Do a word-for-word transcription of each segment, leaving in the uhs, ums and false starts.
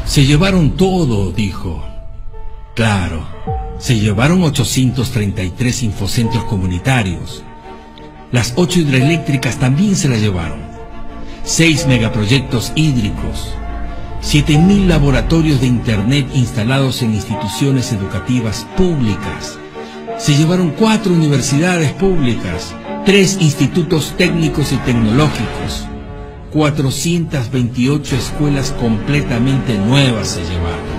Se llevaron todo, dijo. Claro, se llevaron ochocientos treinta y tres infocentros comunitarios. Las ocho hidroeléctricas también se la llevaron. Seis megaproyectos hídricos. Siete mil laboratorios de Internet instalados en instituciones educativas públicas. Se llevaron cuatro universidades públicas, tres institutos técnicos y tecnológicos. cuatrocientas veintiocho escuelas completamente nuevas se llevaron.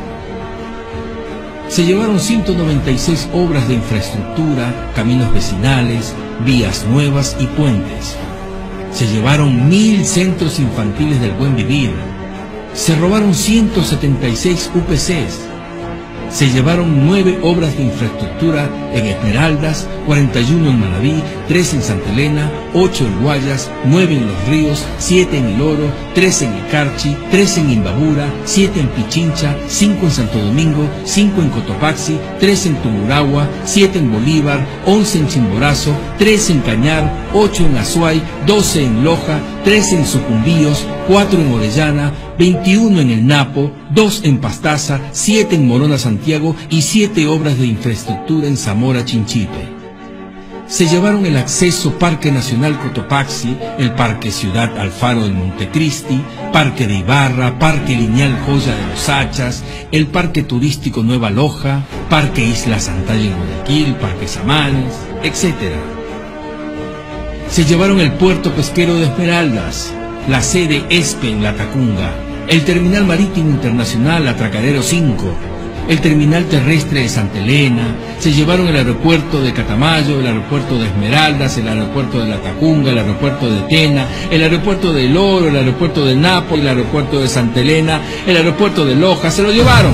Se llevaron ciento noventa y seis obras de infraestructura, caminos vecinales, vías nuevas y puentes. Se llevaron mil centros infantiles del buen vivir. Se robaron ciento setenta y seis U P Cs. Se llevaron nueve obras de infraestructura en Esmeraldas, cuarenta y uno en Manabí, tres en Santa Elena, ocho en Guayas, nueve en Los Ríos, siete en El Oro, tres en Icarchi, tres en Imbabura, siete en Pichincha, cinco en Santo Domingo, cinco en Cotopaxi, tres en Tungurahua, siete en Bolívar, once en Chimborazo, tres en Cañar, ocho en Azuay, doce en Loja, tres en Sucumbíos, cuatro en Orellana, veintiuno en El Napo, dos en Pastaza, siete en Morona Santiago y siete obras de infraestructura en Zamora Chinchipe. Se llevaron el acceso Parque Nacional Cotopaxi, el Parque Ciudad Alfaro del Montecristi, Parque de Ibarra, Parque Lineal Joya de los Hachas, el Parque Turístico Nueva Loja, Parque Isla Santalla en Guayaquil, Parque Samanes, etcétera. Se llevaron el Puerto Pesquero de Esmeraldas, la sede ESPE en La Tacunga, el Terminal Marítimo Internacional Atracadero cinco, el Terminal Terrestre de Santa Elena. Se llevaron el aeropuerto de Catamayo, el aeropuerto de Esmeraldas, el aeropuerto de La Tacunga, el aeropuerto de Tena, el aeropuerto de El Oro, el aeropuerto de Napo, el aeropuerto de Santa Elena, el aeropuerto de Loja. Se lo llevaron.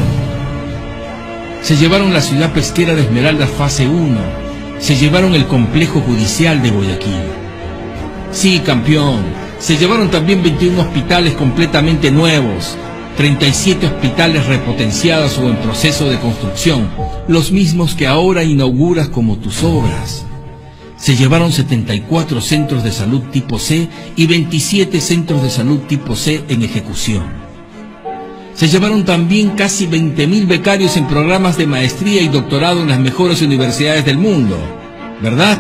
Se llevaron la ciudad pesquera de Esmeraldas fase uno. Se llevaron el complejo judicial de Guayaquil. Sí, campeón. Se llevaron también veintiún hospitales completamente nuevos, treinta y siete hospitales repotenciados o en proceso de construcción, los mismos que ahora inauguras como tus obras. Se llevaron setenta y cuatro centros de salud tipo C y veintisiete centros de salud tipo C en ejecución. Se llevaron también casi veinte mil becarios en programas de maestría y doctorado en las mejores universidades del mundo, ¿verdad?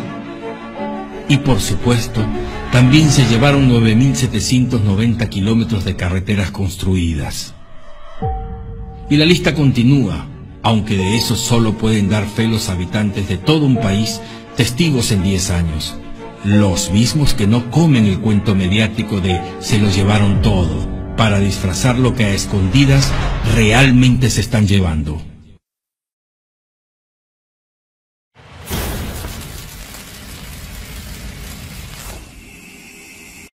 Y por supuesto, también se llevaron nueve mil setecientos noventa kilómetros de carreteras construidas. Y la lista continúa, aunque de eso solo pueden dar fe los habitantes de todo un país, testigos en diez años. Los mismos que no comen el cuento mediático de se lo llevaron todo, para disfrazar lo que a escondidas realmente se están llevando.